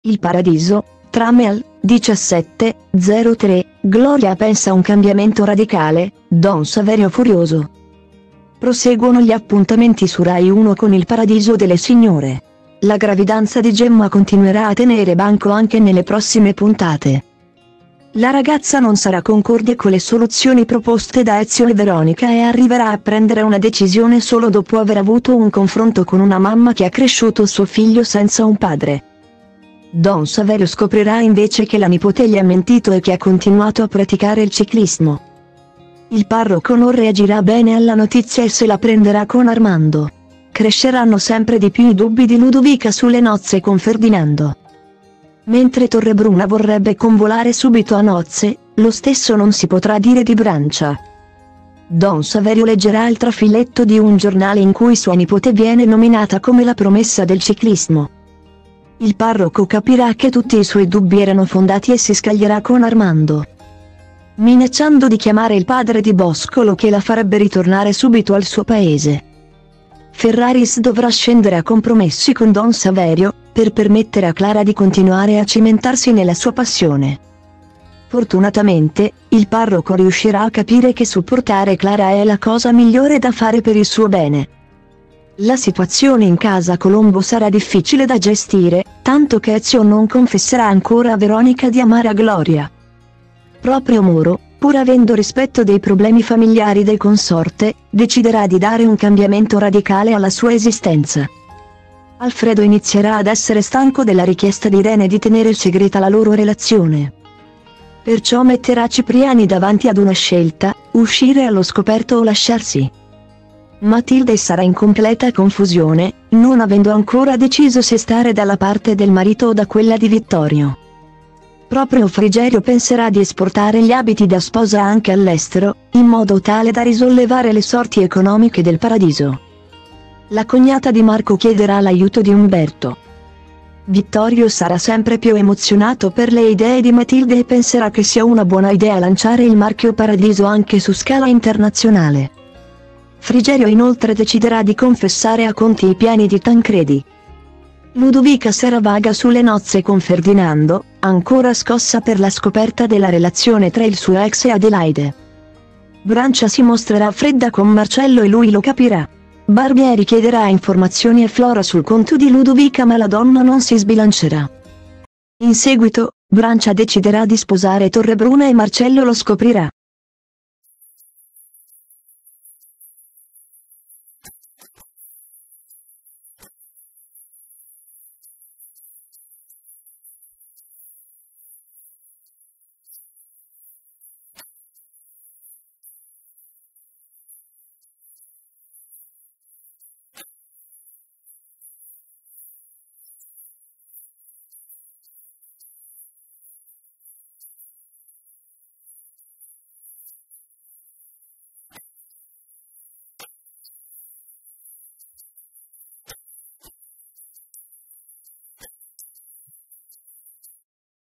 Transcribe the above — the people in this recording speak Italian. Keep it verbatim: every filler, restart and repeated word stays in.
Il Paradiso, trame al diciassette zero tre, Gloria pensa a un cambiamento radicale, Don Saverio furioso. Proseguono gli appuntamenti su Rai uno con Il Paradiso delle Signore. La gravidanza di Gemma continuerà a tenere banco anche nelle prossime puntate. La ragazza non sarà concorde con le soluzioni proposte da Ezio e Veronica e arriverà a prendere una decisione solo dopo aver avuto un confronto con una mamma che ha cresciuto suo figlio senza un padre. Don Saverio scoprirà invece che la nipote gli ha mentito e che ha continuato a praticare il ciclismo. Il parroco non reagirà bene alla notizia e se la prenderà con Armando. Cresceranno sempre di più i dubbi di Ludovica sulle nozze con Ferdinando. Mentre Torrebruna vorrebbe convolare subito a nozze, lo stesso non si potrà dire di Brancia. Don Saverio leggerà il trafiletto di un giornale in cui sua nipote viene nominata come la promessa del ciclismo. Il parroco capirà che tutti i suoi dubbi erano fondati e si scaglierà con Armando, minacciando di chiamare il padre di Boscolo che la farebbe ritornare subito al suo paese. Ferraris dovrà scendere a compromessi con Don Saverio, per permettere a Clara di continuare a cimentarsi nella sua passione. Fortunatamente, il parroco riuscirà a capire che supportare Clara è la cosa migliore da fare per il suo bene. La situazione in casa Colombo sarà difficile da gestire, tanto che Ezio non confesserà ancora a Veronica di amare a Gloria. Proprio Moro, pur avendo rispetto dei problemi familiari del consorte, deciderà di dare un cambiamento radicale alla sua esistenza. Alfredo inizierà ad essere stanco della richiesta di Irene di tenere segreta la loro relazione. Perciò metterà Cipriani davanti ad una scelta: uscire allo scoperto o lasciarsi. Matilde sarà in completa confusione, non avendo ancora deciso se stare dalla parte del marito o da quella di Vittorio. Proprio Frigerio penserà di esportare gli abiti da sposa anche all'estero, in modo tale da risollevare le sorti economiche del Paradiso. La cognata di Marco chiederà l'aiuto di Umberto. Vittorio sarà sempre più emozionato per le idee di Matilde e penserà che sia una buona idea lanciare il marchio Paradiso anche su scala internazionale. Frigerio inoltre deciderà di confessare a Conti i piani di Tancredi. Ludovica sarà vaga sulle nozze con Ferdinando, ancora scossa per la scoperta della relazione tra il suo ex e Adelaide. Brancia si mostrerà fredda con Marcello e lui lo capirà. Barbieri chiederà informazioni a Flora sul conto di Ludovica ma la donna non si sbilancerà. In seguito, Brancia deciderà di sposare Torrebruna e Marcello lo scoprirà.